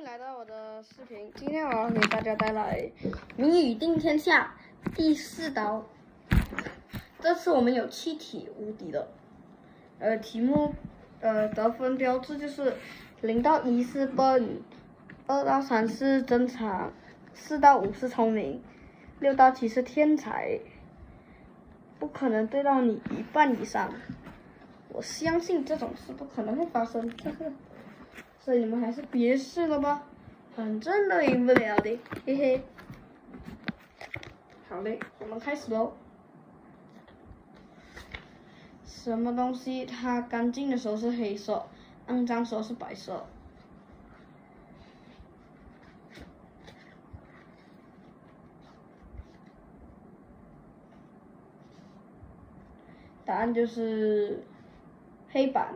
来到我的视频，今天我要给大家带来《谜语定天下》第4刀。这次我们有7题无敌的，题目得分标志就是0到1是笨，2到3是正常，4到5是聪明，6到7是天才。不可能对到你1半以上，我相信这种事不可能会发生，呵呵。所以你们还是别试了吧，反正都赢不了的，嘿嘿。好嘞，我们开始喽。什么东西它干净的时候是黑色，肮脏的时候是白色？答案就是黑板。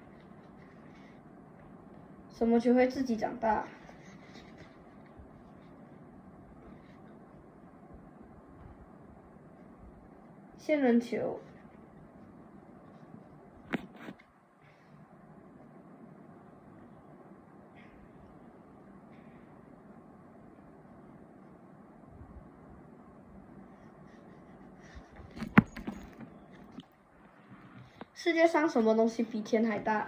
什么球会自己长大？仙人球。世界上什么东西比天还大？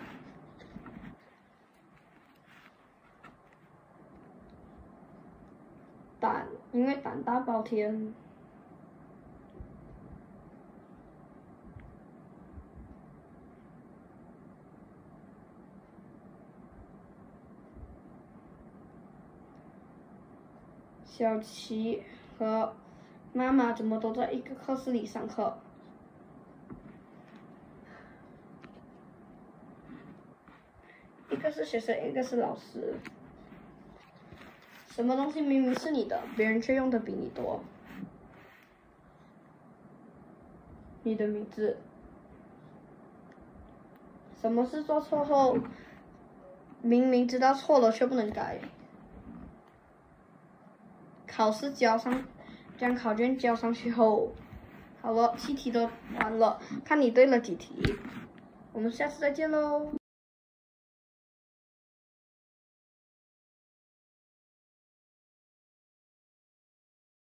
胆，因为胆大包天。小琪和妈妈怎么都在一个课室里上课？一个是学生，一个是老师。什么东西明明是你的，别人却用的比你多？你的名字。什么事做错后，明明知道错了却不能改？考试将考卷交上去后，好了，7题都完了，看你对了几题。我们下次再见喽。